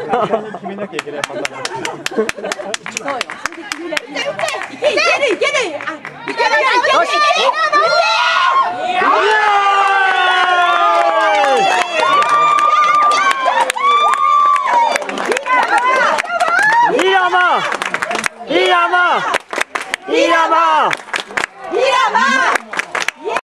決めなきゃいけないパターン。 そうよ。いけるいける。あ、いけるいける。 イヤマ